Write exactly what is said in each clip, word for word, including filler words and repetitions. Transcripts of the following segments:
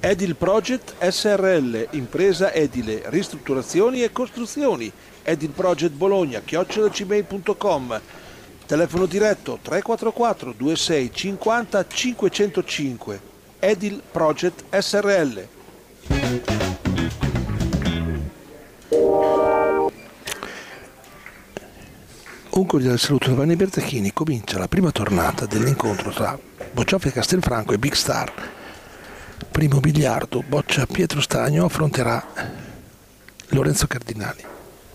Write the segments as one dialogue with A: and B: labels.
A: Edil Project S R L, impresa edile, ristrutturazioni e costruzioni. Edil Project Bologna, chiocciola gmail punto com. Telefono diretto tre quattro quattro due sei cinquanta cinquecentocinque. Edil Project S R L. Un cordiale saluto da Vanni Bertachini. Comincia la prima tornata dell'incontro tra Boccioffi Castelfranco e Big Star. Primo biliardo, boccia Pietro Stagno affronterà Lorenzo Cardinali.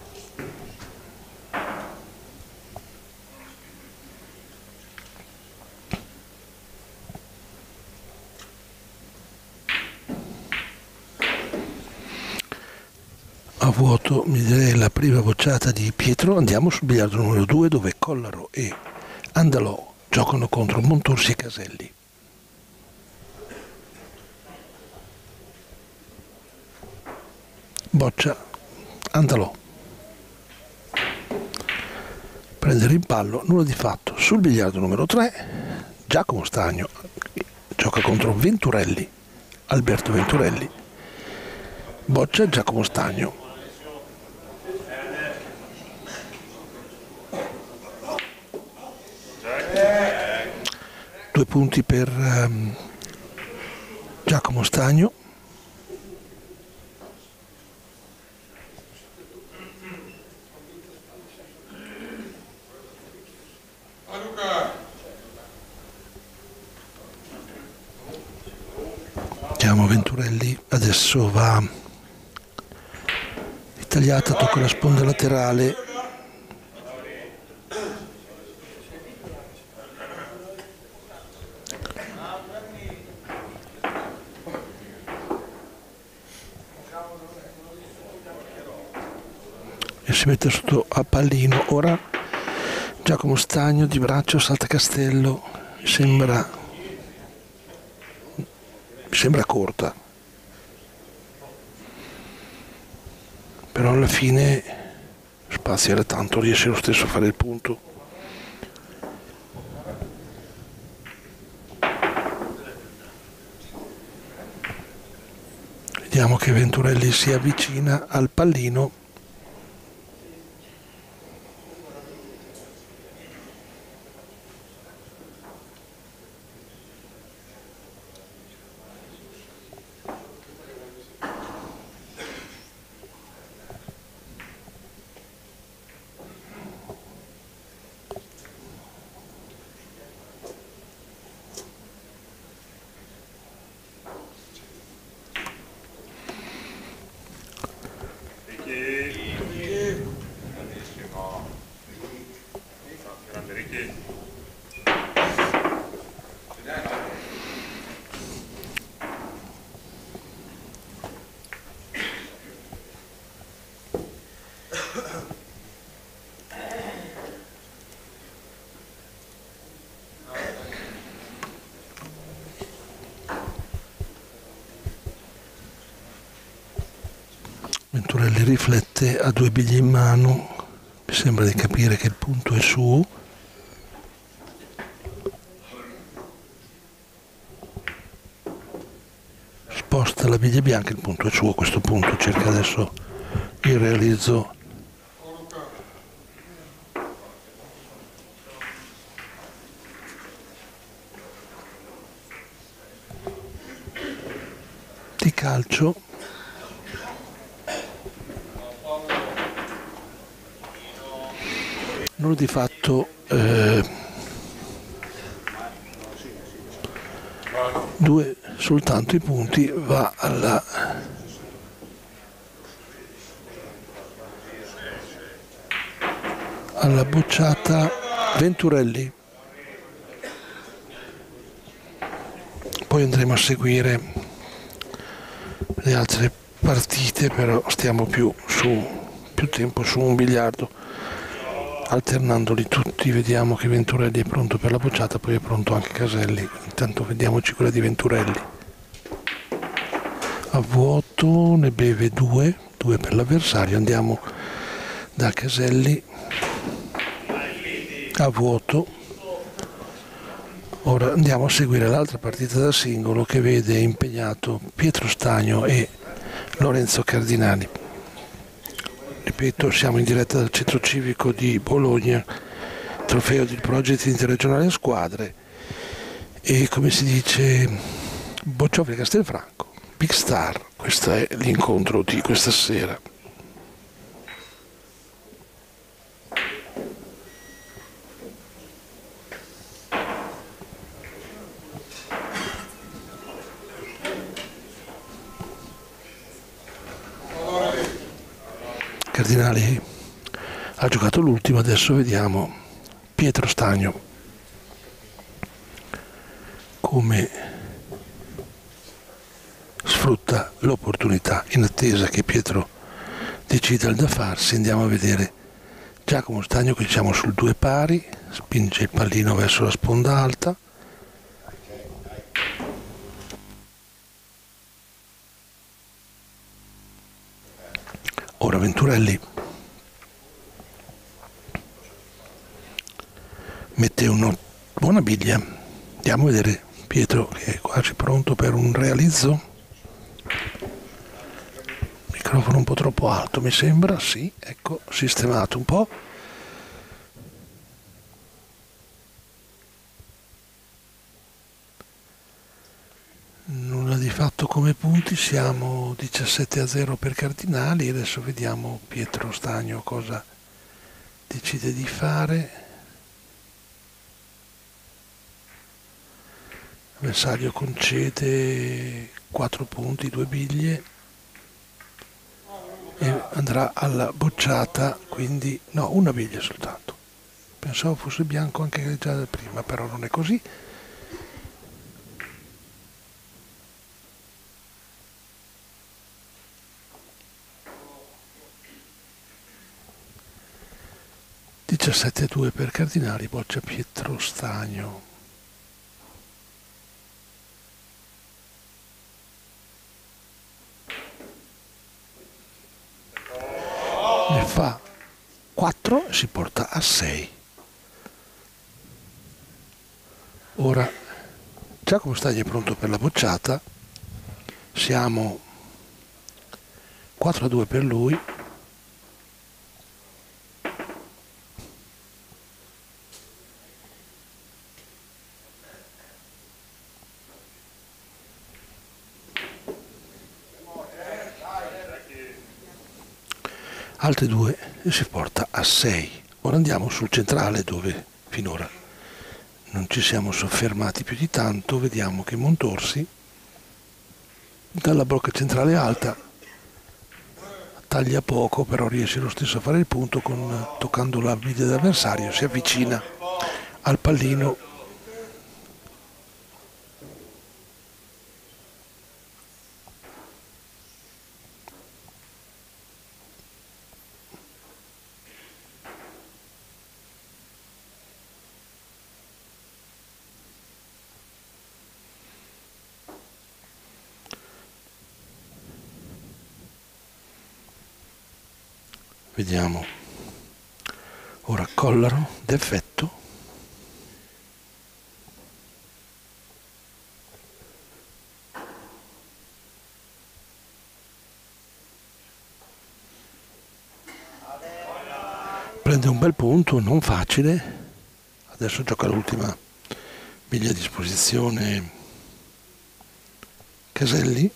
A: A vuoto mi direi la prima bocciata di Pietro. Andiamo sul biliardo numero due, dove Collaro e Andalò giocano contro Montorsi e Caselli. Boccia Andalò, prende il rimpallo, nulla di fatto. Sul biliardo numero tre Giacomo Stagno gioca contro Venturelli, Alberto Venturelli. Boccia Giacomo Stagno. Due punti per um, Giacomo Stagno. Chiamo Venturelli, adesso va tagliata, tocca la sponda laterale. E si mette sotto a pallino. Ora Giacomo Stagno di braccio salta Castello, mi sembra mi sembra corta, però alla fine spazio era tanto, riesce lo stesso a fare il punto. Vediamo che Venturelli si avvicina al pallino. Venturelli riflette, ha due biglie in mano, mi sembra di capire che il punto è suo. Sposta la biglia bianca, il punto è suo a questo punto, cerca adesso il realizzo. Di calcio. Non di fatto eh, due soltanto i punti, va alla alla bocciata Venturelli. Poi andremo a seguire le altre partite, però stiamo più su più tempo su un biliardo, alternandoli tutti. Vediamo che Venturelli è pronto per la bocciata, poi è pronto anche Caselli. Intanto vediamoci quella di Venturelli. A vuoto ne beve due, due per l'avversario. Andiamo da Caselli. A vuoto Ora andiamo a seguire l'altra partita da singolo che vede impegnato Pietro Stagno e Lorenzo Cardinali. Ripeto, siamo in diretta dal centro civico di Bologna, trofeo del Project Interregionale a Squadre e, come si dice, Boccioffi e Castelfranco, Big Star. Questo è l'incontro di questa sera. Cardinali ha giocato l'ultimo, adesso vediamo Pietro Stagno come sfrutta l'opportunità. In attesa che Pietro decida il da farsi, andiamo a vedere Giacomo Stagno, che siamo sul due pari, spinge il pallino verso la sponda alta. Ora Venturelli mette una buona biglia. Andiamo a vedere Pietro, che è quasi pronto per un realizzo. Microfono un po' troppo alto, mi sembra. Sì, ecco, sistemato un po'. Nulla di fatto come punti, siamo diciassette a zero per Cardinali. Adesso vediamo Pietro Stagno cosa decide di fare. L'avversario concede quattro punti, due biglie e andrà alla bocciata, quindi no, una biglia soltanto. Pensavo fosse bianco anche già da prima, però non è così. diciassette a due per Cardinali, boccia Pietro Stagno. Ne fa quattro e si porta a sei. Ora Giacomo Stagno è pronto per la bocciata, siamo quattro a due per lui. Altre due e si porta a sei. Ora andiamo sul centrale, dove finora non ci siamo soffermati più di tanto. Vediamo che Montorsi dalla blocca centrale alta taglia poco, però riesce lo stesso a fare il punto con, toccando la biglia dell'avversario, si avvicina al pallino. Vediamo ora Collaro, d'effetto. Prende un bel punto, non facile. Adesso gioca l'ultima biglia a disposizione Caselli.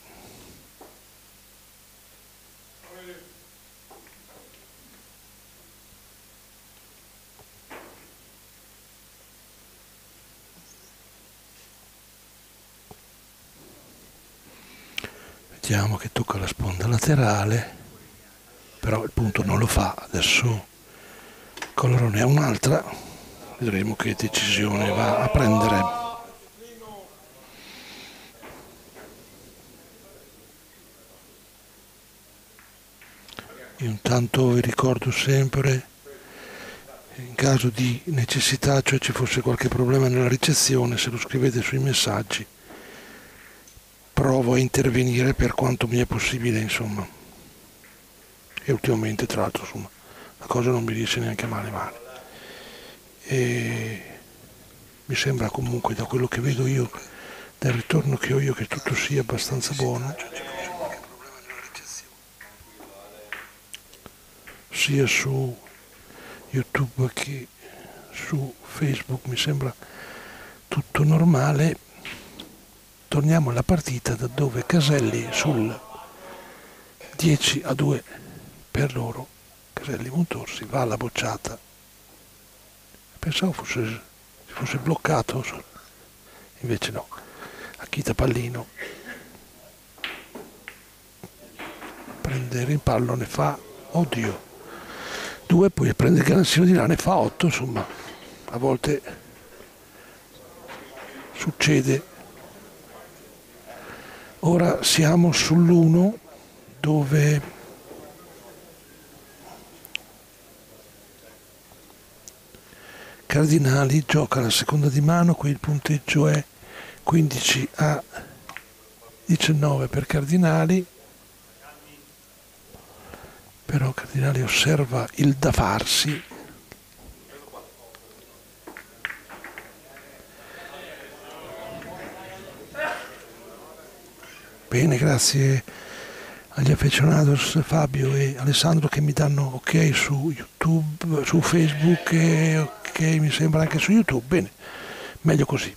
A: Vediamo che tocca la sponda laterale, però il punto non lo fa. Adesso Collaro ne ha un'altra, vedremo che decisione va a prendere. Io intanto vi ricordo sempre, in caso di necessità, cioè ci fosse qualche problema nella ricezione, se lo scrivete sui messaggi provo a intervenire per quanto mi è possibile, insomma. E ultimamente, tra l'altro, insomma, la cosa non mi riesce neanche male male. E mi sembra comunque, da quello che vedo io, dal ritorno che ho io, che tutto sia abbastanza buono, sia su YouTube che su Facebook mi sembra tutto normale. Torniamo alla partita da dove Caselli sul dieci a due per loro, Caselli Montorsi, va alla bocciata. Pensavo fosse, si fosse bloccato, invece no. Akita Pallino prende il rimpallo, ne fa, oddio, due, poi prende il Ganassino di là, ne fa otto, insomma, a volte succede. Ora siamo sull'uno dove Cardinali gioca la seconda di mano, qui il punteggio è quindici a diciannove per Cardinali, però Cardinali osserva il da farsi. Bene, grazie agli affezionados Fabio e Alessandro che mi danno ok su YouTube, su Facebook e ok mi sembra anche su YouTube. Bene, meglio così.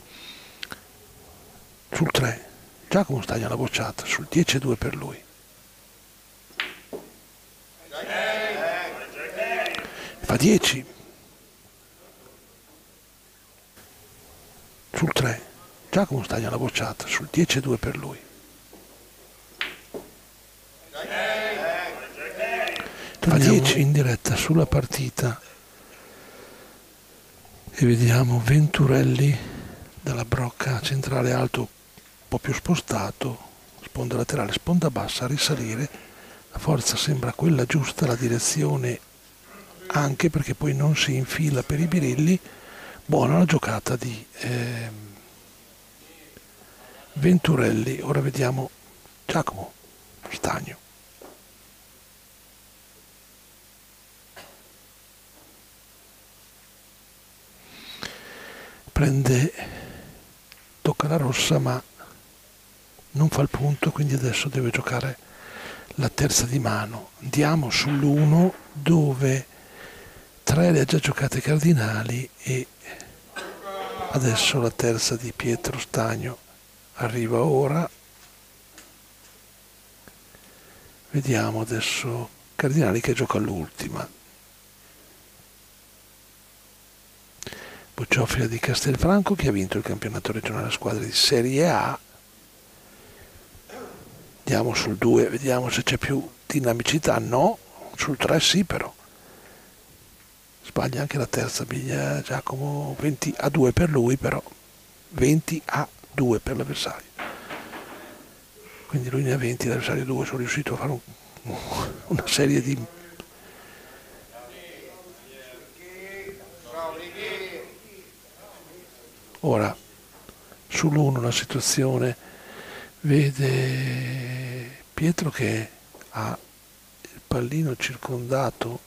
A: Sul tre, Giacomo Stagna alla bocciata, sul dieci a due per lui. Fa dieci. Sul tre, Giacomo Stagna alla bocciata, sul dieci a due per lui. Fa dieci in diretta sulla partita e vediamo Venturelli dalla brocca centrale alto, un po' più spostato, sponda laterale, sponda bassa, a risalire. La forza sembra quella giusta, la direzione anche, perché poi non si infila per i birilli. Buona la giocata di eh, Venturelli. Ora vediamo Giacomo Stagno. Prende, tocca la rossa ma non fa il punto, quindi adesso deve giocare la terza di mano. Andiamo sull'uno dove tre le ha già giocate Cardinali e adesso la terza di Pietro Stagno arriva ora. Vediamo adesso Cardinali che gioca l'ultima. Bocciofila di Castelfranco che ha vinto il campionato regionale a squadre di Serie A. Andiamo sul due, vediamo se c'è più dinamicità. No, sul tre sì però. Sbaglia anche la terza biglia Giacomo, venti a due per lui però, venti a due per l'avversario. Quindi lui ne ha venti, l'avversario due, sono riuscito a fare un, una serie di... Ora, sull'uno la situazione vede Pietro che ha il pallino circondato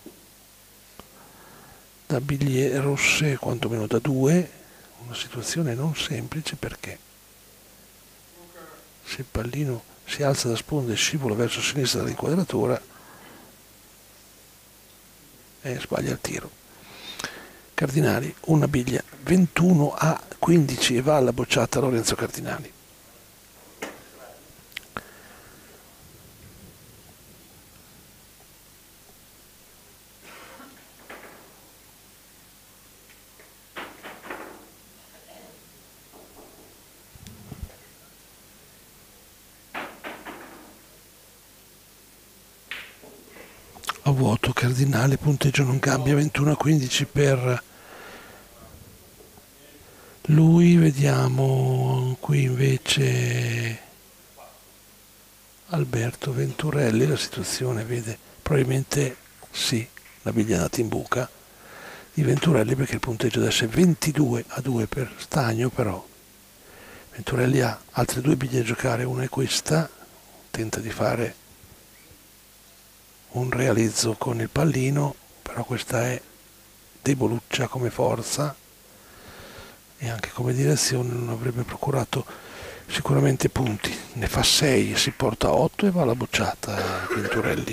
A: da biglie rosse, quantomeno da due, una situazione non semplice perché se il pallino si alza da sponda e scivola verso sinistra dall'inquadratura e sbaglia il tiro. Cardinali, una biglia, ventuno a quindici e va alla bocciata Lorenzo Cardinali. A vuoto Cardinali, punteggio non cambia, ventuno a quindici per lui. Vediamo qui invece Alberto Venturelli, la situazione vede probabilmente sì, la biglia è andata in buca di Venturelli perché il punteggio adesso è ventidue a due per Stagno, però Venturelli ha altre due biglie da giocare, una è questa, tenta di fare un realizzo con il pallino, però questa è deboluccia come forza e anche come direzione non avrebbe procurato sicuramente punti. Ne fa sei, si porta a otto e va alla bocciata Venturelli.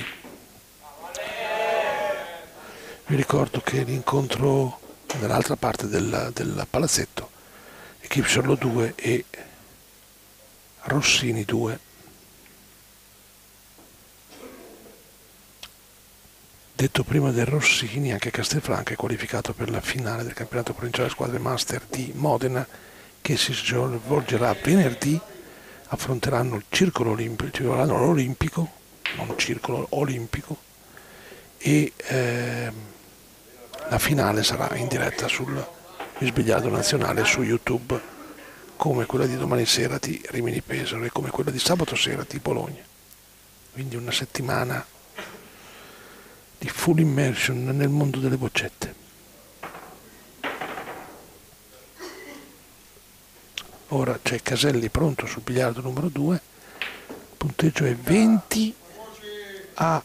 A: Vi ricordo che l'incontro dall'altra parte del, del palazzetto è Kipsolo due e Rossini due. Detto prima del Rossini, anche Castelfranco è qualificato per la finale del campionato provinciale squadre master di Modena, che si svolgerà venerdì. Affronteranno il circolo olimpico, il circolo olimpico, non circolo olimpico, e ehm, la finale sarà in diretta sul Bisbigliardo Nazionale su YouTube, come quella di domani sera di Rimini Pesaro e come quella di sabato sera di Bologna. Quindi una settimana di full immersion nel mondo delle boccette. Ora c'è Caselli pronto sul biliardo numero due, il punteggio è venti a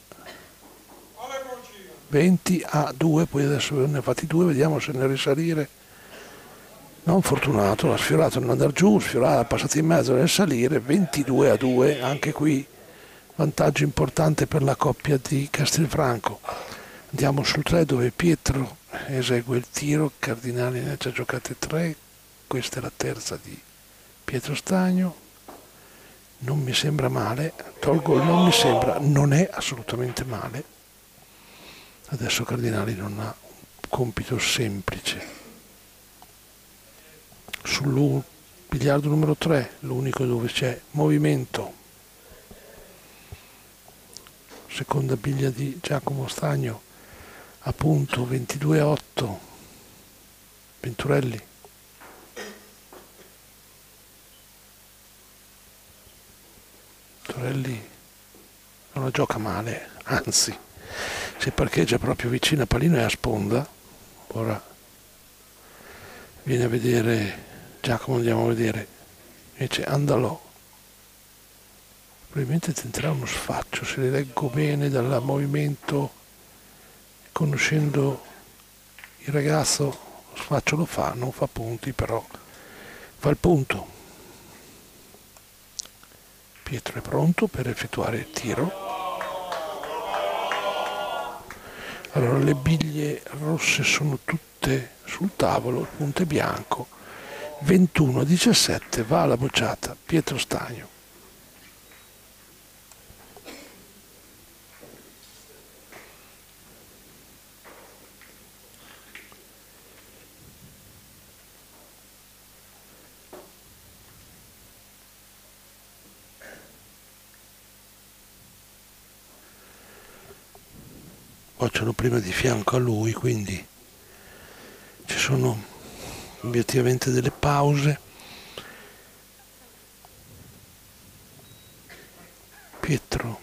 A: due, poi adesso ne ha fatti due, vediamo se ne risalire. Non fortunato, l'ha sfiorato nell'andare giù, sfiorato, passato in mezzo nel salire, ventidue a due, anche qui vantaggio importante per la coppia di Castelfranco. Andiamo sul tre dove Pietro esegue il tiro, Cardinali ne ha già giocate tre, questa è la terza di Pietro Stagno. Non mi sembra male, tolgo il non mi sembra, non è assolutamente male. Adesso Cardinali non ha un compito semplice. Sul biliardo numero tre, l'unico dove c'è movimento, seconda biglia di Giacomo Stagno, a punto ventidue a otto, Venturelli. Venturelli non la gioca male, anzi, si parcheggia proprio vicino a pallino e a sponda. Ora viene a vedere Giacomo, andiamo a vedere, invece Andalò probabilmente tenterà uno sfaccio, se le leggo bene dal movimento, conoscendo il ragazzo, lo sfaccio lo fa, non fa punti, però fa il punto. Pietro è pronto per effettuare il tiro. Allora, le biglie rosse sono tutte sul tavolo, il punto è bianco, ventuno a diciassette, va alla bocciata Pietro Stagno. Bocciano prima di fianco a lui, quindi ci sono obiettivamente delle pause. Pietro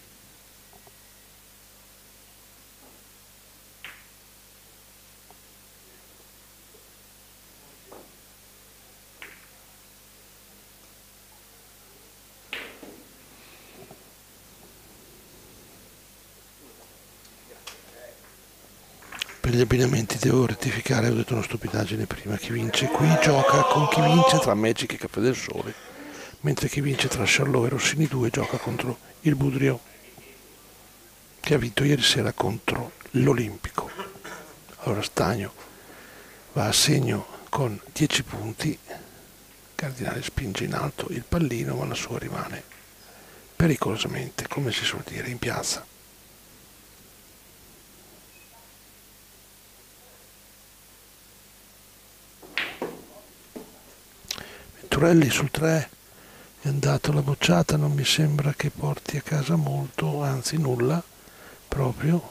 A: per gli abbinamenti devo rettificare, ho detto una stupidaggine prima. Chi vince qui gioca con chi vince tra Magic e Caffè del Sole, mentre chi vince tra Charlot e Rossini due gioca contro il Budrio, che ha vinto ieri sera contro l'Olimpico. Allora Stagno va a segno con dieci punti, Cardinale spinge in alto il pallino, ma la sua rimane pericolosamente, come si suol dire, in piazza. Venturelli sul tre è andato alla bocciata, non mi sembra che porti a casa molto, anzi nulla proprio.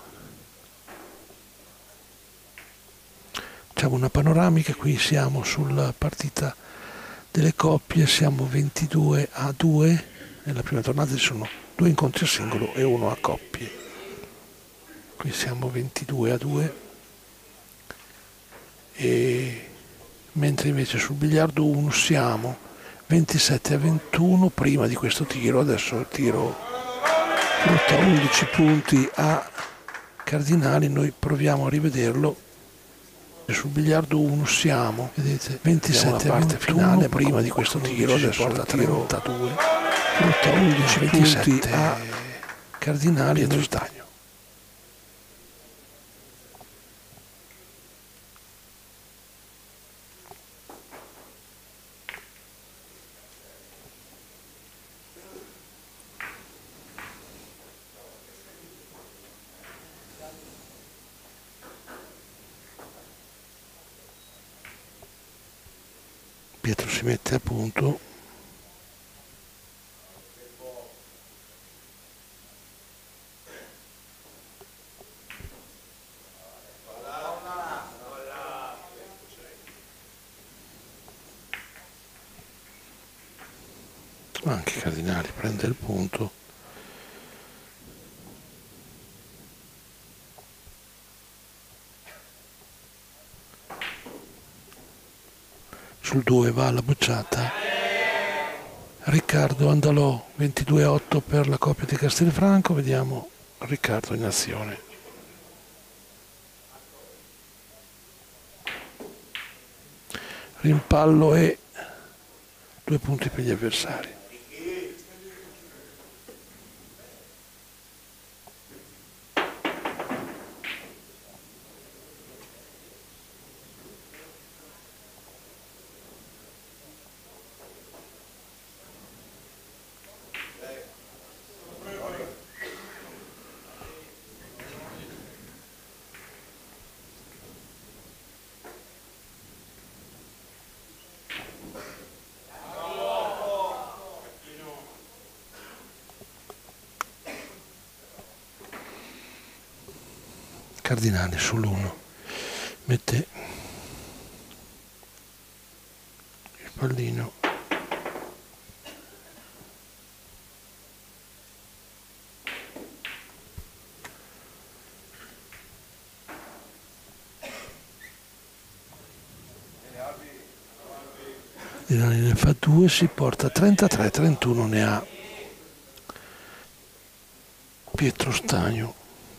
A: Facciamo una panoramica, qui siamo sulla partita delle coppie, siamo ventidue a due, nella prima tornata ci sono due incontri a singolo e uno a coppie. Qui siamo ventidue a due, e mentre invece sul biliardo uno siamo ventisette a ventuno prima di questo tiro. Adesso il tiro frutta undici punti a Cardinali, noi proviamo a rivederlo. sul biliardo uno siamo, vedete, ventisette la parte finale prima di questo tiro, adesso porta trentadue, porta undici punti a Cardinali e Stagno. Pietro si mette a punto. Anche Cardinali prende il punto. Sul due va alla bocciata. Riccardo Andalò, ventidue a otto per la coppia di Castelfranco. Vediamo Riccardo in azione. Rimpallo e due punti per gli avversari. Cardinale sull'uno mette il pallino, Cardinale ne fa due, si porta trentatré, trentuno ne ha Pietro Stagno.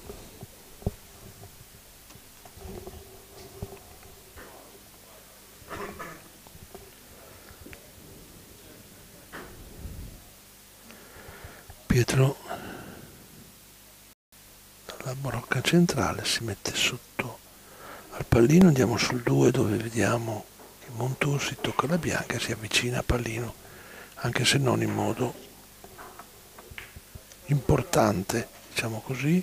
A: Pietro dalla brocca centrale si mette sotto al pallino, andiamo sul due dove vediamo che Montour si tocca la bianca e si avvicina al pallino, anche se non in modo importante, diciamo così.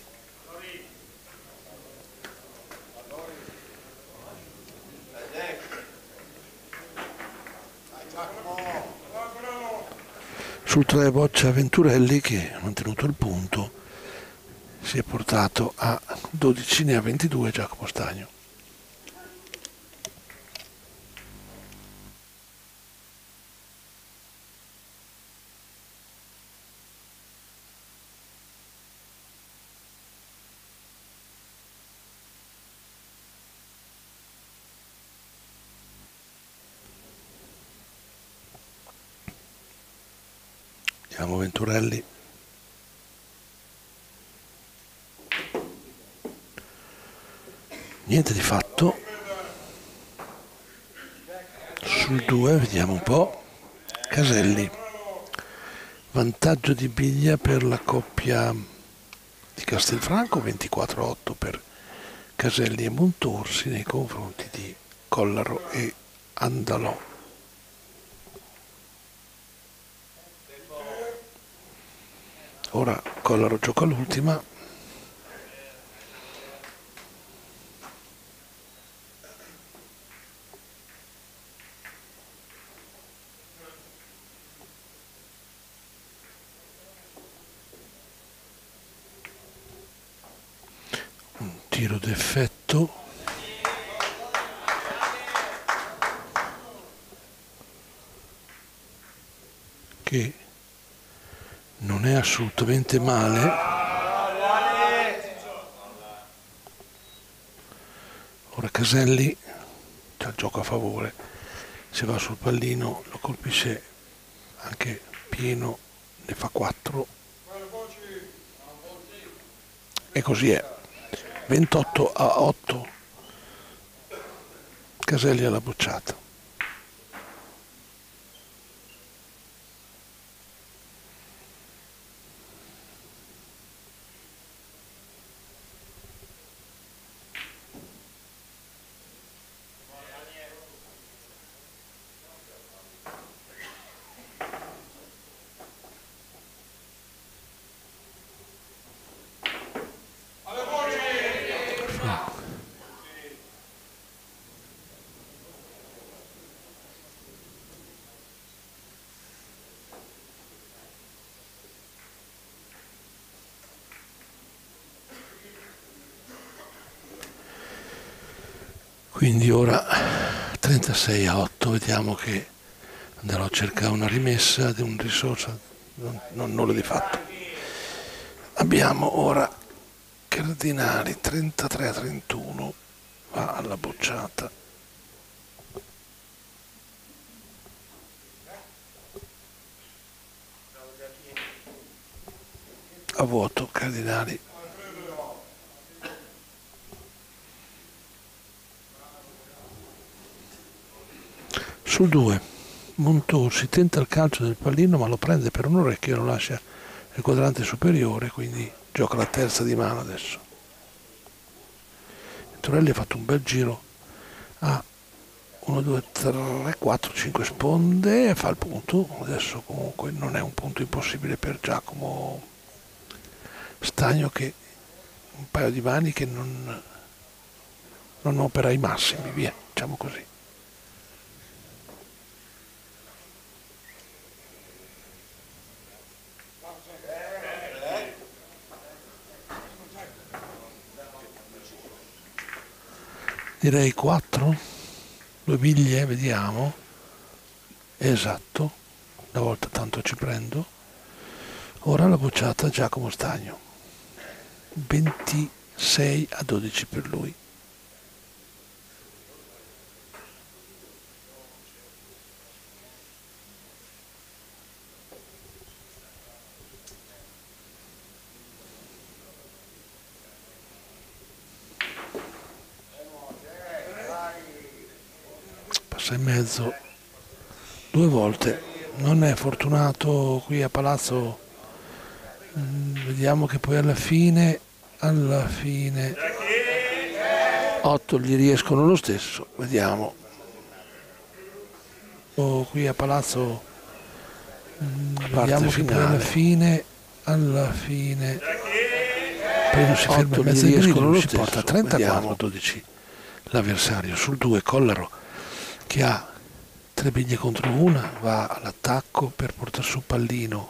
A: Sul tre boccia Venturelli che ha mantenuto il punto, si è portato a dodici, ne ha ventidue Giacomo Stagno. Vediamo Venturelli. Niente di fatto. Sul due vediamo un po'. Caselli. Vantaggio di biglia per la coppia di Castelfranco, ventiquattro a otto per Caselli e Montorsi nei confronti di Collaro e Andalò. Ora Collaro gioca l'ultima. Un tiro d'effetto. Che non è assolutamente male. Ora Caselli c'ha il gioco a favore, se va sul pallino lo colpisce anche pieno, ne fa quattro e così è. Ventotto a otto Caselli alla bocciata. Quindi ora trentasei a otto, vediamo che andrò a cercare una rimessa di un risorsa, non, non nulla di fatto. Abbiamo ora Cardinali trentatré a trentuno, va alla bocciata. A vuoto Cardinali. Sul due, Montorsi tenta il calcio del pallino ma lo prende per un orecchio e lo lascia nel quadrante superiore, quindi gioca la terza di mano adesso. Torelli ha fatto un bel giro a uno, due, tre, quattro, cinque sponde e fa il punto. Adesso comunque non è un punto impossibile per Giacomo Stagno, che un paio di mani che non, non opera ai massimi, via, diciamo così. Direi quattro, due biglie, vediamo. Esatto, una volta tanto ci prendo. Ora la bocciata Giacomo Stagno, ventisei a dodici per lui. Passa in mezzo due volte, non è fortunato qui a Palazzo. Vediamo che poi alla fine, alla fine, otto gli riescono lo stesso, vediamo. Oh, qui a Palazzo, vediamo che poi alla fine, alla fine, poi non si ferma in mezzo, gli riescono lo stesso, porta trentaquattro a dodici l'avversario. Sul due Collaro, che ha tre biglie contro una, va all'attacco per portare su pallino.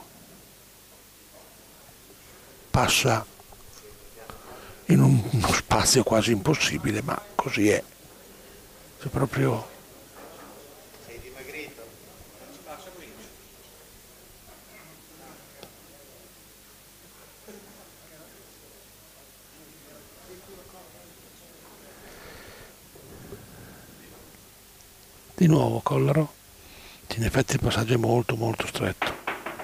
A: Passa in un, uno spazio quasi impossibile, ma così è. Se proprio
B: sei dimagrito, non spazio qui.
A: Di nuovo Collaro, in effetti il passaggio è molto molto stretto.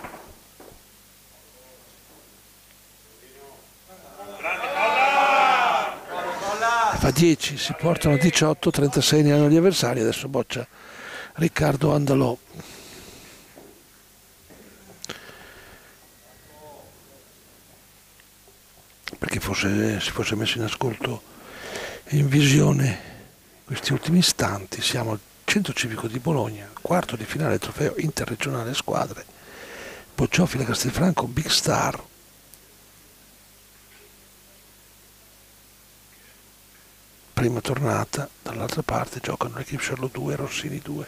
A: Fa dieci, si portano diciotto, trentasei ne hanno gli avversari, adesso boccia Riccardo Andalò. Perché fosse, si fosse messo in ascolto e in visione questi ultimi istanti, siamo al Centro Civico di Bologna, quarto di finale del trofeo interregionale squadre, Bocciofila Castelfranco, Big Star. Prima tornata, dall'altra parte giocano l'Equipe Charlot due e Rossini due.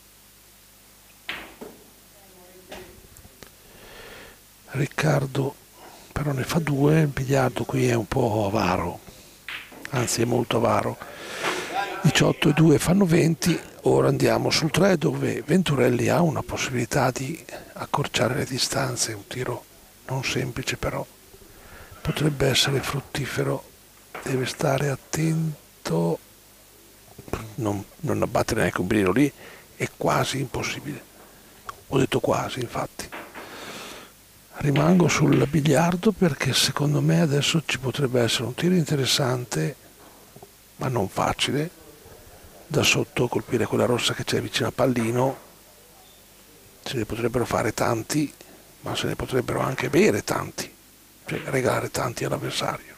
A: Riccardo però ne fa due, il biliardo qui è un po' avaro, anzi è molto avaro. diciotto e due fanno venti, ora andiamo sul tre dove Venturelli ha una possibilità di accorciare le distanze, un tiro non semplice però potrebbe essere fruttifero, deve stare attento. Non, non abbattere neanche un brino lì è quasi impossibile, ho detto quasi, infatti rimango sul biliardo perché secondo me adesso ci potrebbe essere un tiro interessante ma non facile, da sotto, colpire quella rossa che c'è vicino al pallino. Se ne potrebbero fare tanti, ma se ne potrebbero anche bere tanti, cioè regalare tanti all'avversario.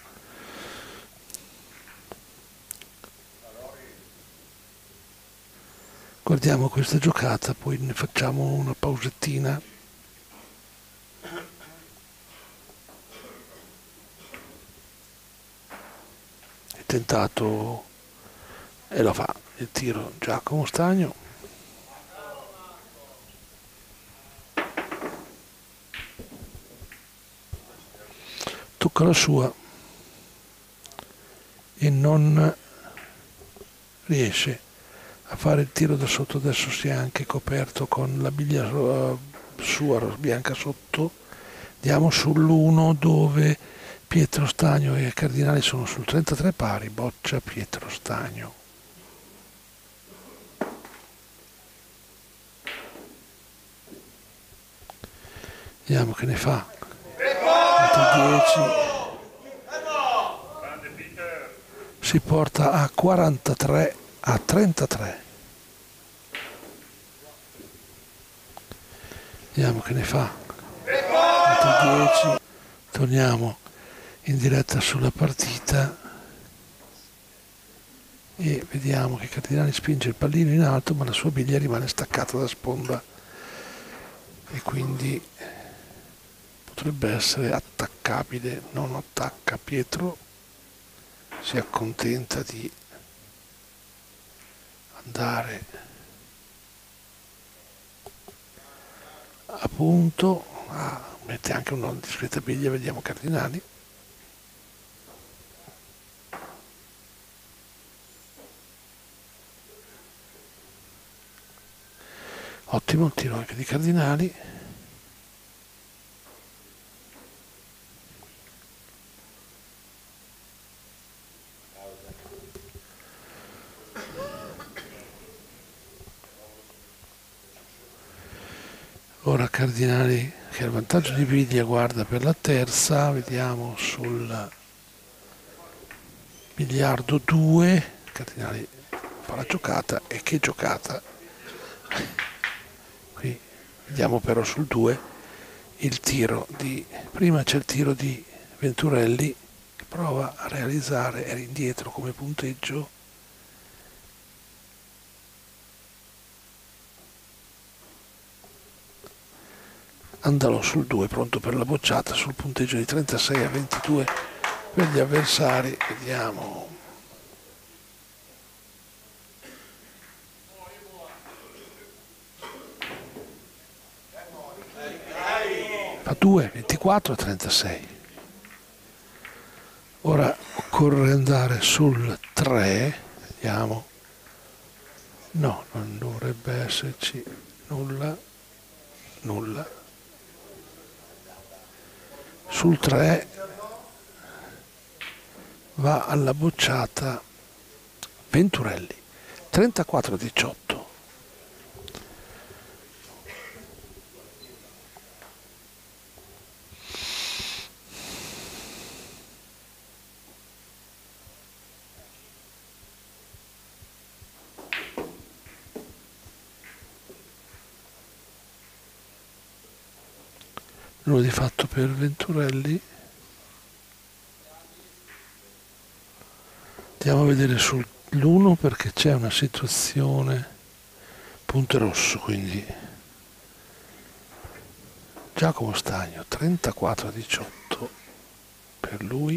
A: Guardiamo questa giocata, poi ne facciamo una pausettina. È tentato e lo fa il tiro Giacomo Stagno. Tocca la sua e non riesce a fare il tiro da sotto. Adesso si è anche coperto con la biglia sua bianca sotto. Andiamo sull'uno dove Pietro Stagno e Cardinali sono sul trentatré pari. Boccia Pietro Stagno. Vediamo che ne fa. dieci. Si porta a quarantatré a trentatré. Vediamo che ne fa. dieci. Torniamo in diretta sulla partita e vediamo che Cardinali spinge il pallino in alto, ma la sua biglia rimane staccata da sponda e quindi potrebbe essere attaccabile. Non attacca Pietro, si accontenta di andare a punto. Ah, mette anche una discreta biglia. Vediamo Cardinali. Ottimo il tiro anche di Cardinali. Ora Cardinali che ha il vantaggio di biglia, guarda per la terza. Vediamo sul biliardo due. Cardinali fa la giocata, e che giocata! Qui vediamo però sul due il tiro di prima. C'è il tiro di Venturelli che prova a realizzare, era indietro come punteggio. Andalò sul due, pronto per la bocciata sul punteggio di trentasei a ventidue per gli avversari. Vediamo. Fa due, ventiquattro a trentasei. Ora occorre andare sul tre. Vediamo. No, non dovrebbe esserci nulla. Nulla. Sul tre va alla bocciata Venturelli, trentaquattro a diciotto. Uno di fatto per Venturelli. Andiamo a vedere sull'uno perché c'è una situazione punto rosso, quindi Giacomo Stagno trentaquattro a diciotto per lui.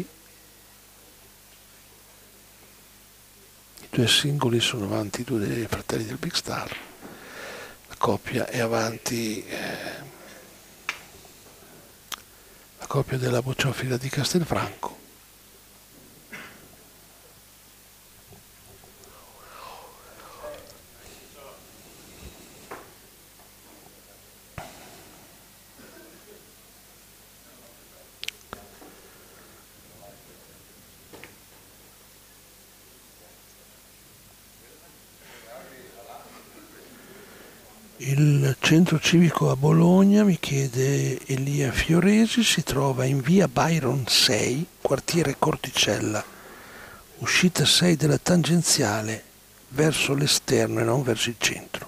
A: I due singoli sono avanti, i due dei fratelli del Big Star. La coppia è avanti. Eh, la coppia della bocciofila di Castelfranco. Il centro civico a Bologna, mi chiede Elia Fioresi, si trova in via Byron sei, quartiere Corticella, uscita sei della tangenziale verso l'esterno e non verso il centro.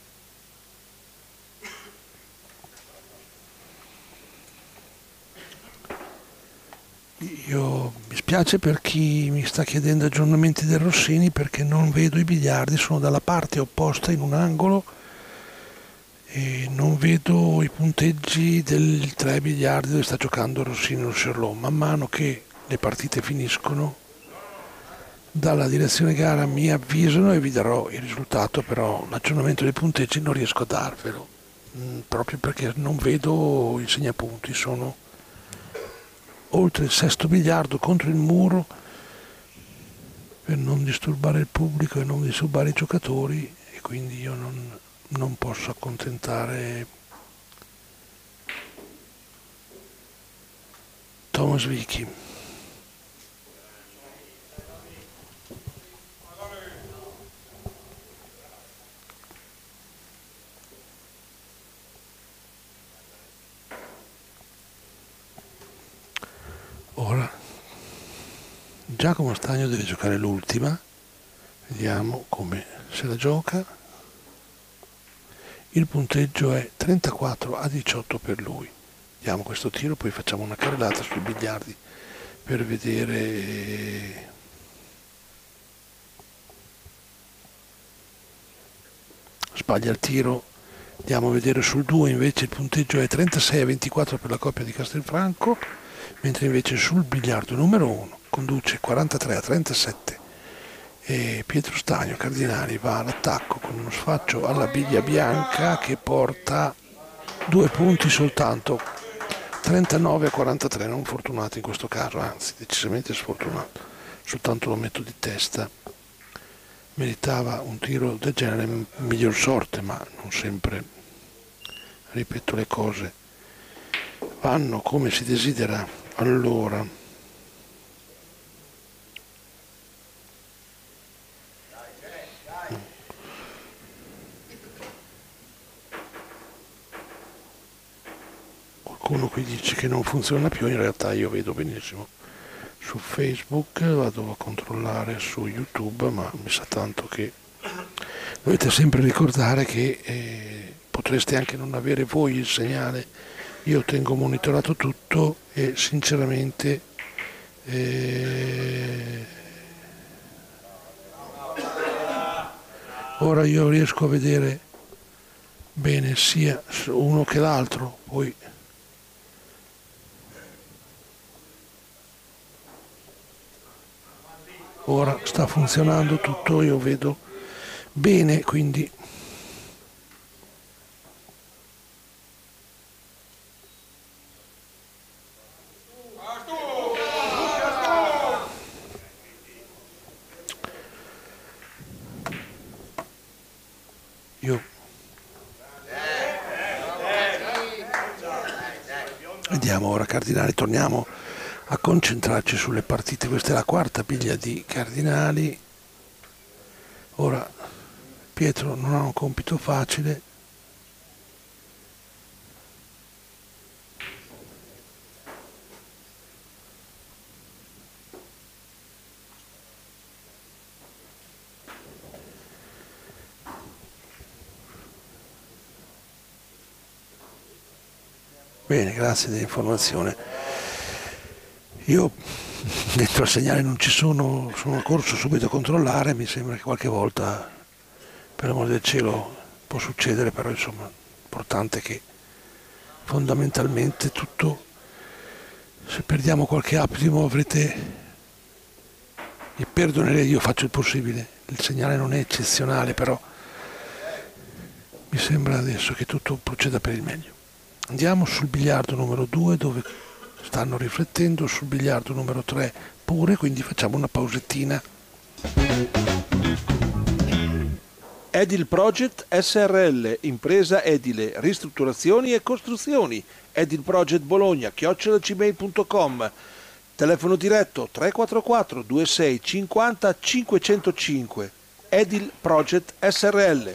A: Io mi spiace per chi mi sta chiedendo aggiornamenti del Rossini, perché non vedo i biliardi, sono dalla parte opposta in un angolo e non vedo i punteggi del tre biliardi dove sta giocando Rossini o Sherlock. Man mano che le partite finiscono dalla direzione gara mi avvisano e vi darò il risultato, però l'aggiornamento dei punteggi non riesco a darvelo, mh, proprio perché non vedo i segnapunti, sono oltre il sesto biliardo contro il muro per non disturbare il pubblico e non disturbare i giocatori, e quindi io non, non posso accontentare Thomas Vicky. Ora Giacomo Stagno deve giocare l'ultima, vediamo come se la gioca. Il punteggio è trentaquattro a diciotto per lui. Diamo questo tiro, poi facciamo una carrellata sui biliardi per vedere. Sbaglia il tiro, andiamo a vedere sul due, invece il punteggio è trentasei a ventiquattro per la coppia di Castelfranco, mentre invece sul biliardo numero uno conduce quarantatré a trentasette e Pietro Stagno Cardinali va all'attacco con uno sfaccio alla biglia bianca che porta due punti soltanto, trentanove a quarantatré, non fortunato in questo caso, anzi decisamente sfortunato, soltanto lo metto di testa. Meritava un tiro del genere, miglior sorte, ma non sempre, ripeto, le cose vanno come si desidera. Allora, qualcuno qui dice che non funziona più, in realtà io vedo benissimo su Facebook, vado a controllare su YouTube, ma mi sa tanto che dovete sempre ricordare che eh, potreste anche non avere voi il segnale. Io tengo monitorato tutto e sinceramente eh, ora io riesco a vedere bene sia uno che l'altro, poi ora sta funzionando tutto, io vedo bene, quindi io vediamo ora Cardinali, torniamo a concentrarci sulle partite. Questa è la quarta biglia di Cardinali. Ora Pietro non ha un compito facile, bene, grazie dell'informazione. Io dentro al segnale non ci sono, sono corso subito a controllare, mi sembra che qualche volta, per l'amore del cielo, può succedere, però insomma l'importante è che fondamentalmente tutto, se perdiamo qualche attimo avrete, mi perdonerei, io faccio il possibile, il segnale non è eccezionale, però mi sembra adesso che tutto proceda per il meglio. Andiamo sul biliardo numero due dove stanno riflettendo, sul biliardo numero tre pure, quindi facciamo una pausettina.
C: Edil Project S R L, impresa edile, ristrutturazioni e costruzioni. Edil Project Bologna, chiocciola gmail punto com. Telefono diretto tre quattro quattro due sei cinquanta cinquecentocinque. Edil Project S R L.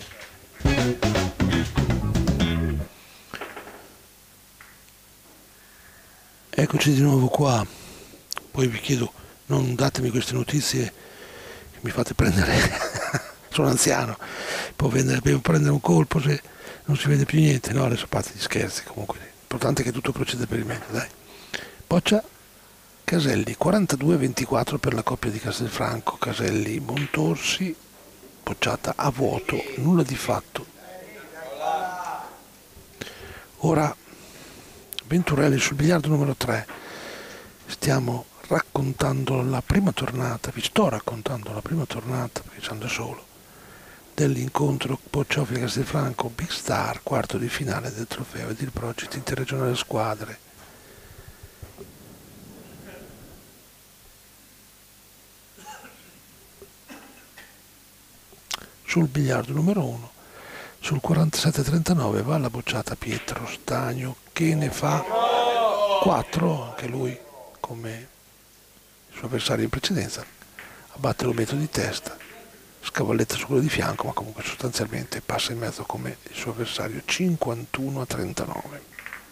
A: Eccoci di nuovo qua, poi vi chiedo, non datemi queste notizie che mi fate prendere sono anziano, può prendere, può prendere un colpo se non si vede più niente. No, adesso a parte gli scherzi, comunque l'importante è che tutto proceda per il meglio, dai. Boccia Caselli, quarantadue ventiquattro per la coppia di Castelfranco, Caselli Montorsi, bocciata a vuoto, nulla di fatto. Ora Venturelli sul biliardo numero tre, stiamo raccontando la prima tornata, vi sto raccontando la prima tornata, perché ci ando da solo, dell'incontro Boccioffi Castelfranco Big Star, quarto di finale del trofeo Edil Project Interregionale Squadre. Sul biliardo numero uno, sul quarantasette trentanove va la bocciata Pietro Stagno, che ne fa quattro, anche lui come il suo avversario in precedenza, abbatte lo metro di testa, scavalletta su quello di fianco, ma comunque sostanzialmente passa in mezzo come il suo avversario, cinquantuno a trentanove.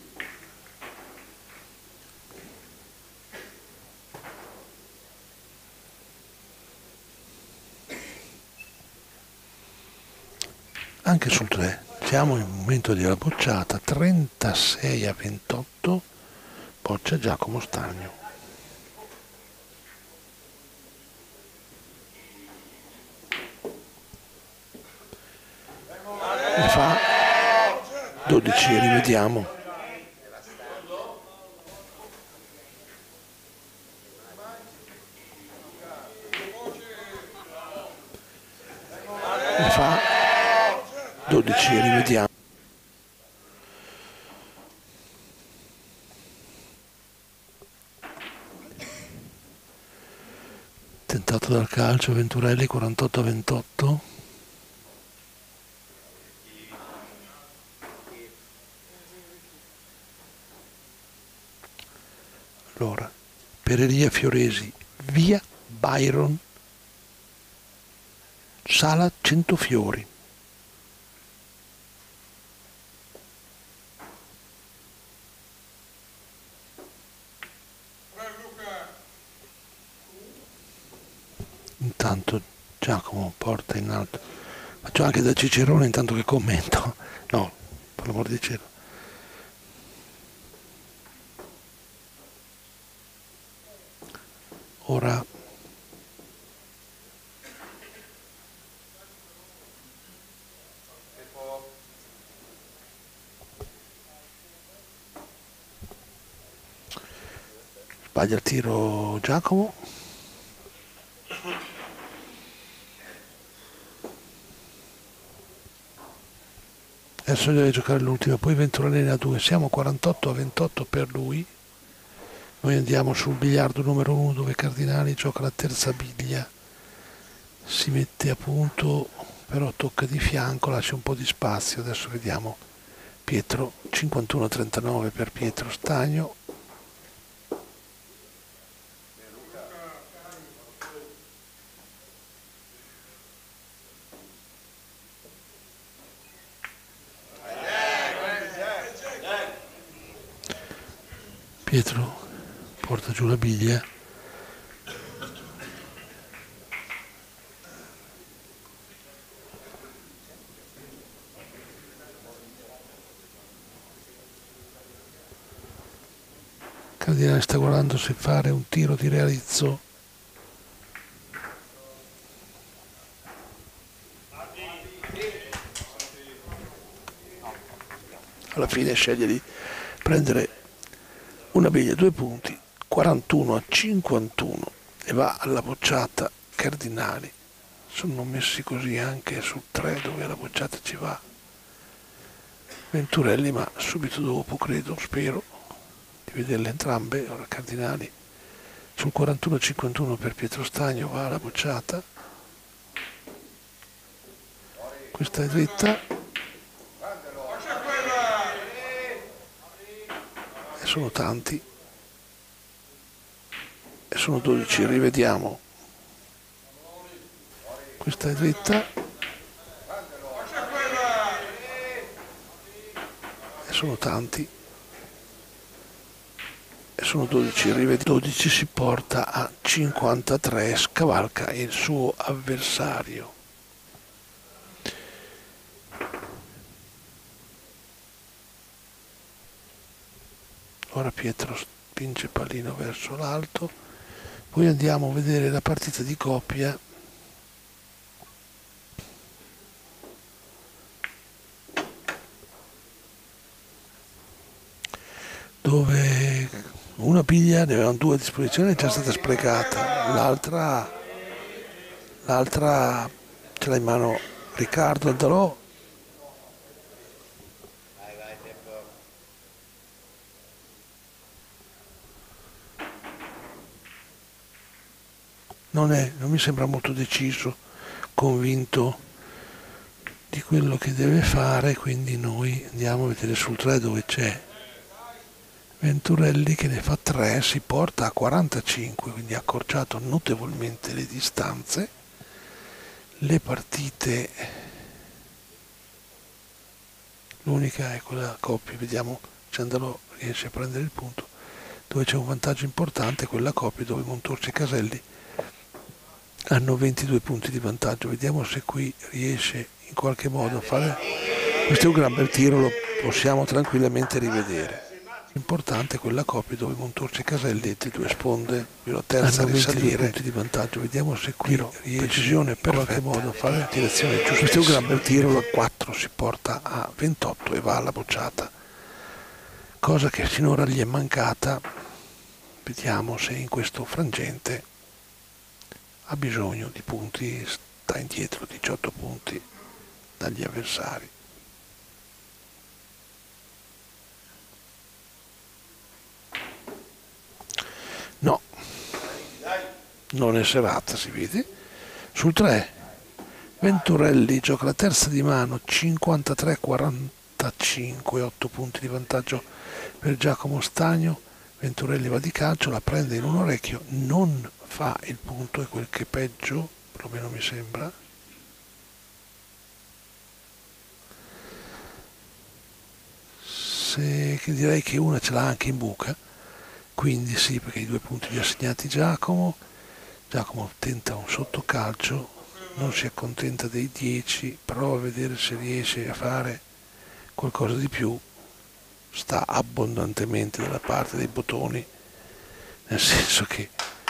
A: Anche sul tre siamo in momento della bocciata, trentasei a ventotto, boccia Giacomo Stagno. Ne fa dodici, rivediamo. Ne fa dodici, rivediamo. Tentato dal calcio Venturelli, quarantotto a ventotto. Allora, Pereria Fioresi, via Byron, sala Centofiori. Intanto Giacomo porta in alto, faccio anche da Cicerone intanto che commento, no, per l'amor di cielo. Ora sbaglia il tiro Giacomo. Adesso deve giocare l'ultima, poi Venturelli a due, siamo quarantotto a ventotto per lui. Noi andiamo sul biliardo numero uno dove Cardinali gioca la terza biglia, si mette a punto, però tocca di fianco, lascia un po' di spazio. Adesso vediamo Pietro, cinquantuno a trentanove per Pietro Stagno. Pietro porta giù la biglia, Cardinale sta guardando se fare un tiro di realizzo. Alla fine sceglie di prendere una biglia, due punti, quarantuno a cinquantuno, e va alla bocciata Cardinali. Sono messi così anche sul tre dove la bocciata ci va Venturelli, ma subito dopo, credo, spero di vederle entrambe. Ora Cardinali sul quarantuno a cinquantuno per Pietro Stagno, va alla bocciata, questa è dritta e sono tanti e sono dodici, rivediamo, questa è dritta e sono tanti e sono dodici, rivediamo, dodici, si porta a cinquantatré, scavalca il suo avversario. ora Pietro spinge il pallino verso l'alto, poi andiamo a vedere la partita di coppia dove una biglia, ne avevano due a disposizione, è già stata sprecata, l'altra l'altra ce l'ha in mano Riccardo Aldalò.
B: Vai, vai, tempo.
A: Non, è, non mi sembra molto deciso, convinto di quello che deve fare, quindi noi andiamo a vedere sul tre dove c'è Venturelli che ne fa tre, si porta a quarantacinque, quindi ha accorciato notevolmente le distanze. Le partite, l'unica è quella coppia, vediamo se Andalò riesce a prendere il punto, dove c'è un vantaggio importante, quella coppia dove Montorsi e Caselli hanno ventidue punti di vantaggio. Vediamo se qui riesce in qualche modo a fare. Questo è un gran bel tiro, lo possiamo tranquillamente rivedere. Importante quella coppia dove Montorsi e Caselli, le due sponde, la terza a risalire, punti di vantaggio. Vediamo se qui riesce precisione per qualche modo a fare la direzione giusta. Questo è un gran bel tiro, la quattro si porta a ventotto e va alla bocciata, cosa che finora gli è mancata. Vediamo se in questo frangente ha bisogno di punti, sta indietro diciotto punti dagli avversari. No, non è serata, si vede. Sul tre Venturelli gioca la terza di mano, cinquantatré a quarantacinque, otto punti di vantaggio per Giacomo Stagno. Venturelli va di calcio, la prende in un orecchio, non fa il punto, è quel che peggio, perlomeno mi sembra. Se, che direi che una ce l'ha anche in buca, quindi sì, perché i due punti li ha segnati Giacomo. Giacomo tenta un sottocalcio, non si accontenta dei dieci, prova a vedere se riesce a fare qualcosa di più. Sta abbondantemente dalla parte dei bottoni, nel senso che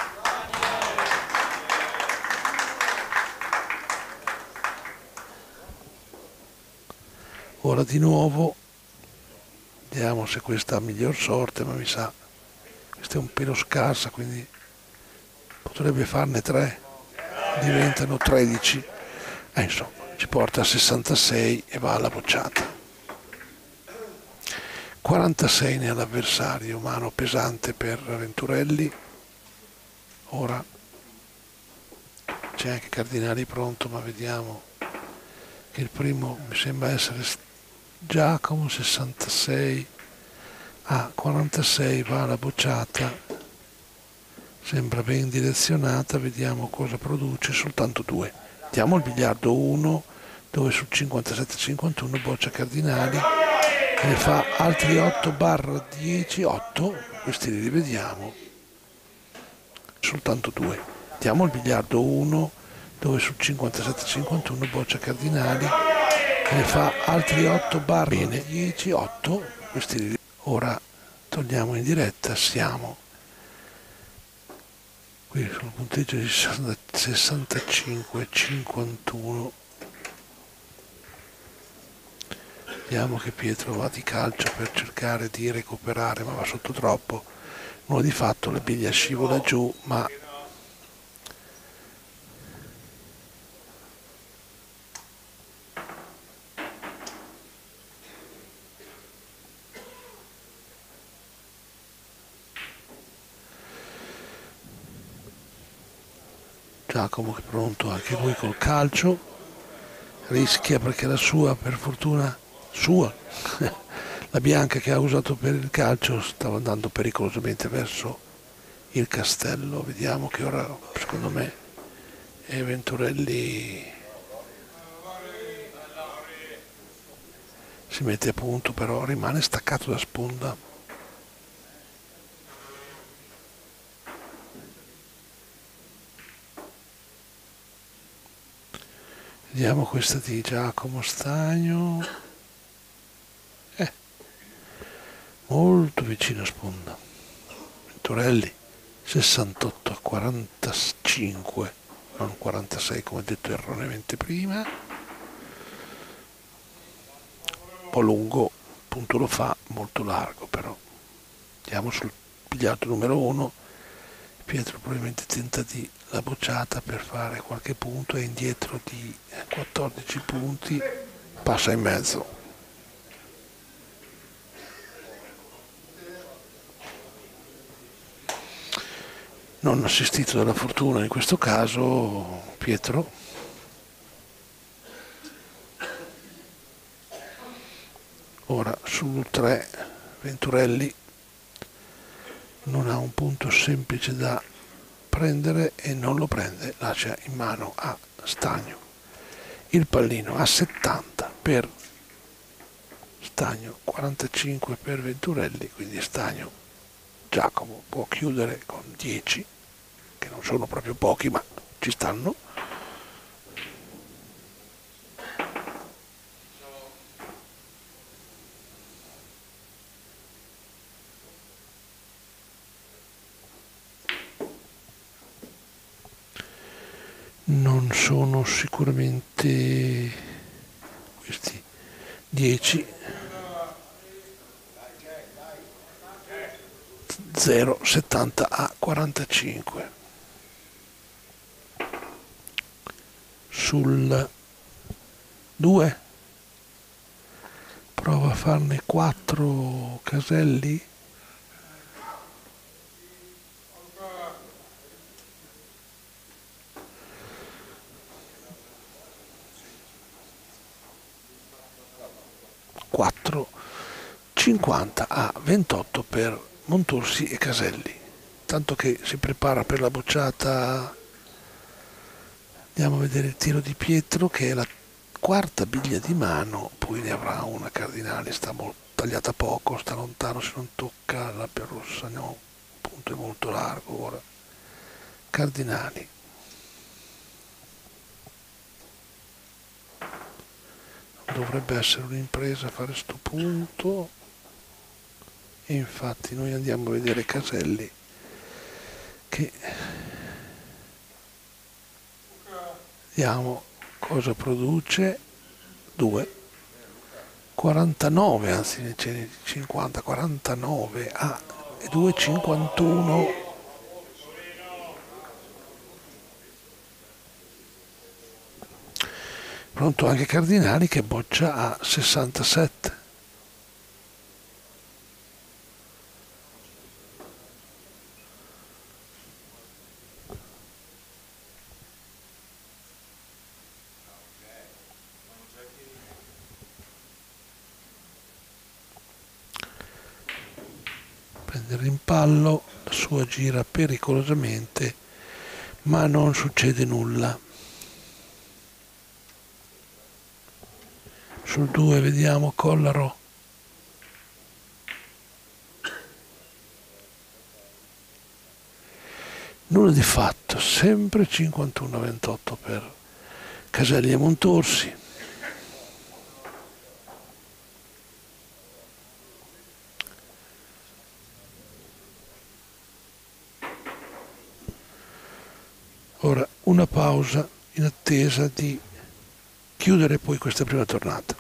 A: ora di nuovo vediamo se questa ha miglior sorte, ma mi sa questa è un pelo scarsa, quindi potrebbe farne tre, diventano tredici, e insomma ci porta a sessantasei e va alla bocciata. quarantasei nell'avversario, mano pesante per Venturelli. Ora c'è anche Cardinali pronto, ma vediamo che il primo mi sembra essere Giacomo, sessantasei a quarantasei, va alla bocciata, sembra ben direzionata, vediamo cosa produce, soltanto due. Diamo il biliardo uno, dove sul cinquantasette cinquantuno boccia Cardinali, ne fa altri otto barra dieci, otto, questi li rivediamo, soltanto due. Diamo il biliardo uno, dove sul cinquantasette cinquantuno boccia Cardinali, ne fa altri otto barra dieci, otto, questi li rivediamo. Ora torniamo in diretta, siamo qui sul punteggio di sessantacinque cinquantuno. Vediamo che Pietro va di calcio per cercare di recuperare, ma va sotto troppo. Uno di fatto la biglia scivola giù, ma Giacomo che è pronto anche lui col calcio, rischia perché la sua, per fortuna sua, la bianca che ha usato per il calcio stava andando pericolosamente verso il castello. Vediamo che ora, secondo me, Venturelli si mette a punto, però rimane staccato da sponda. Vediamo questa di Giacomo Stagno. Eh, molto vicino a sponda. Venturelli sessantotto a quarantacinque, non quarantasei come detto erroneamente prima. Un po' lungo, appunto lo fa, molto largo però. Andiamo sul pigliato numero uno. Pietro probabilmente tenta di la bocciata per fare qualche punto, è indietro di quattordici punti, passa in mezzo. Non assistito dalla fortuna in questo caso Pietro. Ora sul tre Venturelli non ha un punto semplice da prendere e non lo prende, lascia in mano a Stagno il pallino a settanta per Stagno, quarantacinque per Venturelli, quindi Stagno Giacomo può chiudere con dieci, che non sono proprio pochi ma ci stanno. Non sono sicuramente questi dieci, zero settanta a quarantacinque. Sul due prova a farne quattro Caselli. quattro cinquanta a ventotto per Montursi e Caselli, tanto che si prepara per la bocciata. Andiamo a vedere il tiro di Pietro, che è la quarta biglia di mano, poi ne avrà una Cardinale, sta molto, tagliata poco, sta lontano, se non tocca la Perrossa, no, il punto è molto largo. Ora Cardinali, dovrebbe essere un'impresa fare sto punto, e infatti noi andiamo a vedere Caselli che vediamo cosa produce. Due quarantanove, anzi ne c'è di cinquanta, quarantanove a due cinquantuno. Pronto anche Cardinali che boccia a sessantasette. Prende il rimpallo, la sua gira pericolosamente, ma non succede nulla. Sul due vediamo Collaro. Nulla di fatto, sempre cinquantuno a ventotto per Caselli e Montorsi. Ora una pausa in attesa di chiudere poi questa prima tornata.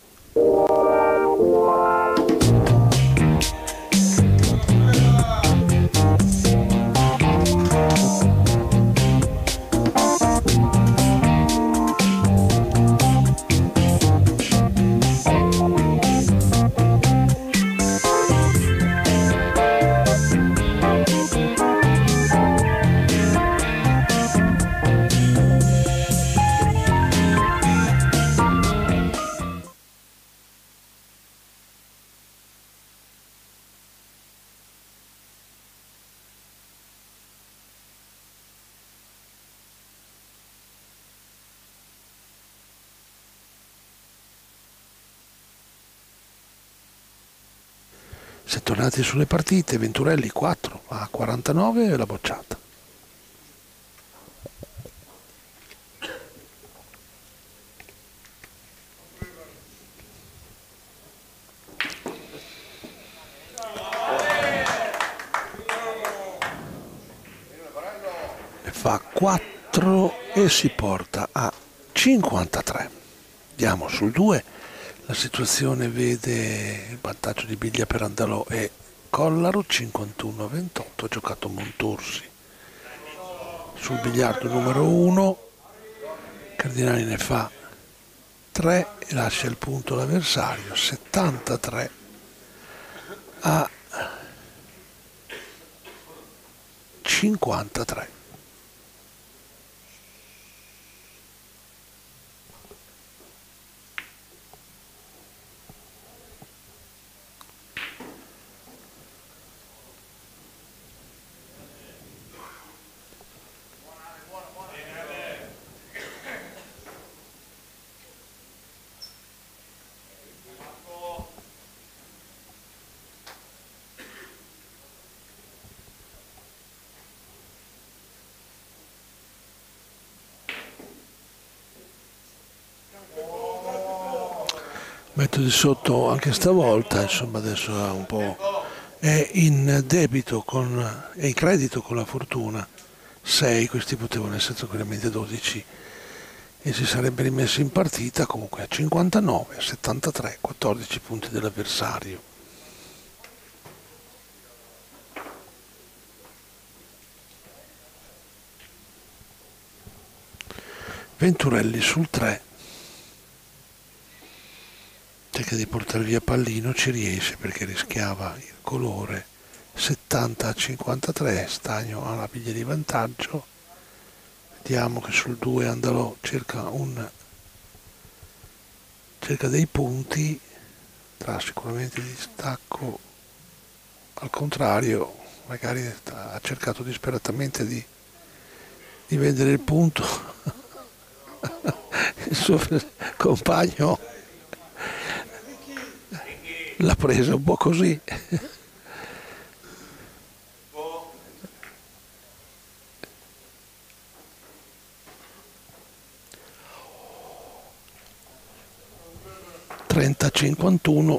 A: Si è tornati sulle partite, Venturelli quattro a quarantanove e la bocciata. fa quattro e si porta a cinquantatré. Andiamo sul due, la situazione vede il vantaggio di biglia per Andalò e Collaro, cinquantuno a ventotto, ha giocato Montursi. Sul biliardo numero uno, Cardinali ne fa tre e lascia il punto l'avversario, settantatré a cinquantatré. Metto di sotto anche stavolta, insomma adesso ha un po', è in debito con, è in credito con la fortuna, sei, questi potevano essere tranquillamente dodici e si sarebbe rimesso in partita, comunque a cinquantanove, a settantatré, quattordici punti dell'avversario. Venturelli sul tre. Cerca di portare via pallino, ci riesce perché rischiava il colore. Settanta a cinquantatré, Stagno ha la biglia di vantaggio. Vediamo che sul due Andalò cerca un cerca dei punti, tra sicuramente di distacco, al contrario magari ha cercato disperatamente di, di vendere il punto. Il suo compagno l'ha presa un po' così. trenta a cinquantuno,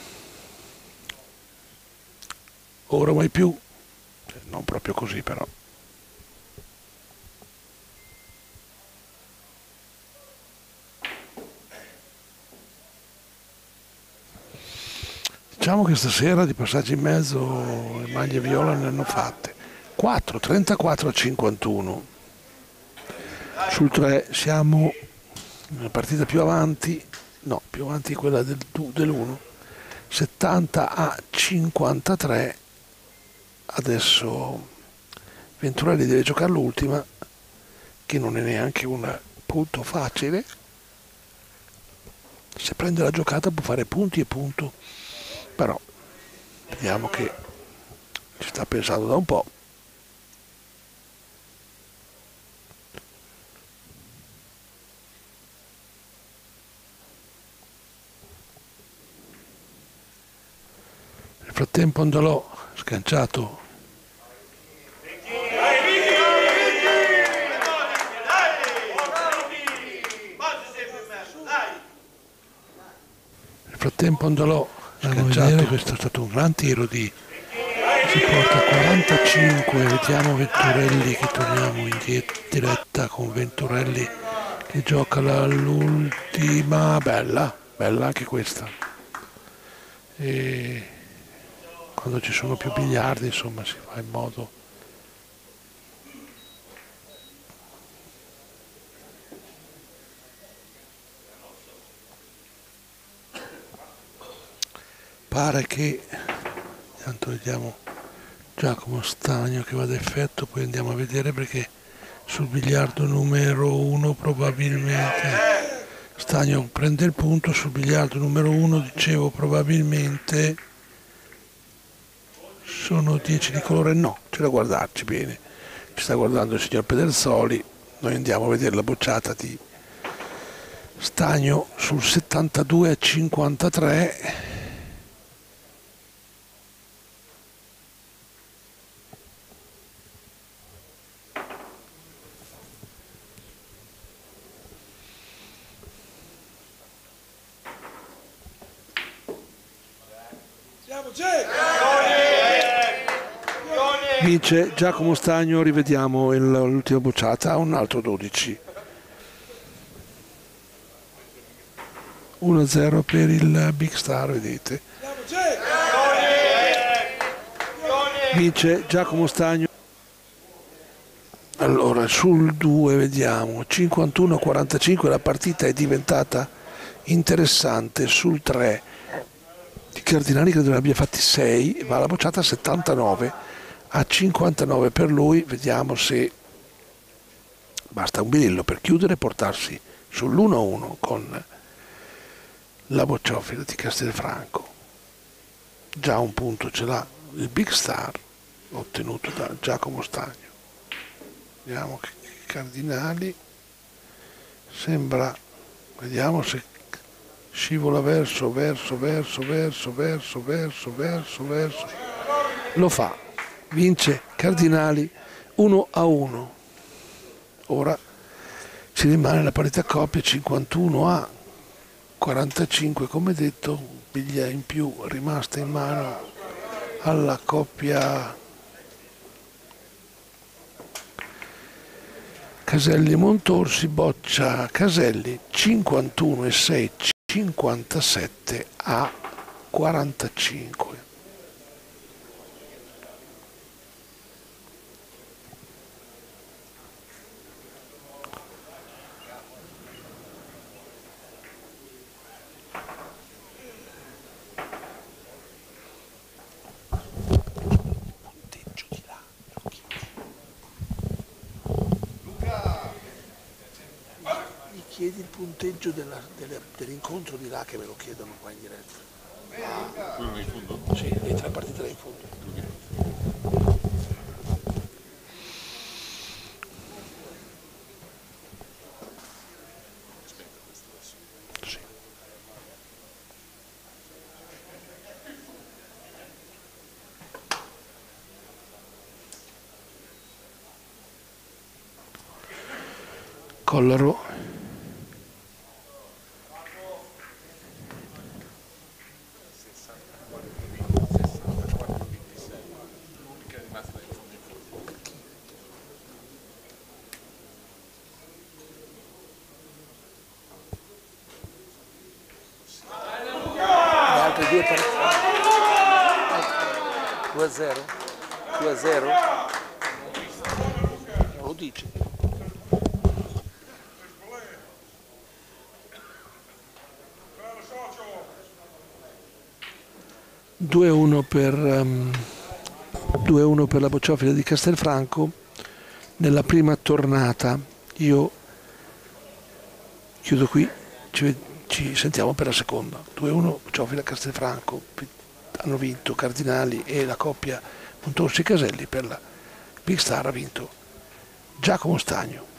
A: ora mai più, non proprio così però. Diciamo che stasera di passaggi in mezzo le maglie viola ne hanno fatte. quattro, trentaquattro a cinquantuno. Sul tre siamo nella partita più avanti, no, più avanti quella del, dell'uno. settanta a cinquantatré. Adesso Venturelli deve giocare l'ultima, che non è neanche un punto facile. Se prende la giocata può fare punti e punto. Però vediamo che ci sta pensando da un po'. Nel frattempo Andalò sganciato. Nel frattempo Andalò sganciato, questo è stato un gran tiro di, si porta a quarantacinque. Vediamo Venturelli, che torniamo in diretta con Venturelli che gioca l'ultima, bella, bella anche questa. E quando ci sono più biliardi insomma si fa in modo pare che, intanto vediamo Giacomo Stagno che va ad effetto, poi andiamo a vedere perché sul biliardo numero uno probabilmente Stagno prende il punto, sul biliardo numero uno dicevo probabilmente sono dieci di colore, no, c'è da guardarci bene, ci sta guardando il signor Pedersoli, noi andiamo a vedere la bocciata di Stagno sul settantadue a cinquantatré. Vince Giacomo Stagno, rivediamo il- l'ultima bocciata, un altro dodici. uno a zero per il Big Star, vedete. Vince Giacomo Stagno. Allora, sul due vediamo, cinquantuno a quarantacinque, la partita è diventata interessante. Sul tre i Cardinali credo ne abbia fatti sei, va la bocciata a settantanove a cinquantanove per lui. Vediamo se basta un birillo per chiudere e portarsi sull'uno a uno con la bocciofila di Castelfranco. Già un punto ce l'ha il Big Star ottenuto da Giacomo Stagno. Vediamo che i Cardinali sembra, vediamo se scivola verso, verso, verso, verso, verso, verso, verso, verso. Lo fa, vince Cardinali uno a uno. Ora ci rimane la parità coppia cinquantuno a quarantacinque, come detto, biglia in più rimasta in mano alla coppia Caselli e Montorsi. Boccia Caselli cinquantuno e sei, cinquantasette a quarantacinque. Chiedi il punteggio della- delle- dell'incontro di là, che me lo chiedono qua in diretta.
D: Quello in fondo?
A: Sì, le tre partite là in fondo. Sì. Collaro. Le altre due partite. due a zero? due a zero? Non lo dice. due a uno per, um, due a uno per la bocciofila di Castelfranco nella prima tornata. Io chiudo qui, ci, ci sentiamo per la seconda. due a uno bocciofila Castelfranco, hanno vinto Cardinali e la coppia Montorsi Caselli. Per la Big Star ha vinto Giacomo Stagno.